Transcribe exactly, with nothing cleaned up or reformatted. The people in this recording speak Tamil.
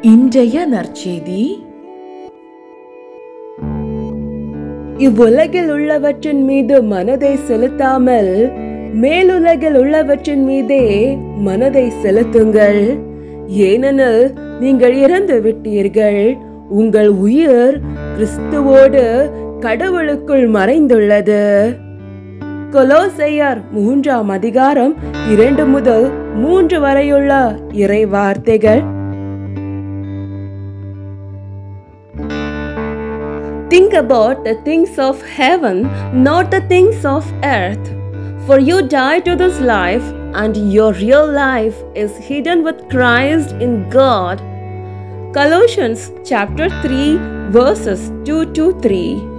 இன்றைய நற்செய்தி இவ்வுலகில் உள்ளவற்றின் மீது மனதை செலுத்தாமல் மேலுலகில் உள்ளவற்றின் மீதே மனதை செலுத்துங்கள். ஏனெனில் நீங்கள் இறந்து விட்டீர்கள், உங்கள் உயிர் கிறிஸ்துவோடு கடவுளுக்குள் மறைந்துள்ளது. கொலோசையர் மூன்றாம் அதிகாரம் இரண்டு முதல் மூன்று வரையுள்ள இறை வார்த்தைகள். Think about the things of heaven, not the things of earth. For you died to this life, and your real life is hidden with Christ in God. Colossians chapter three, verses two to three.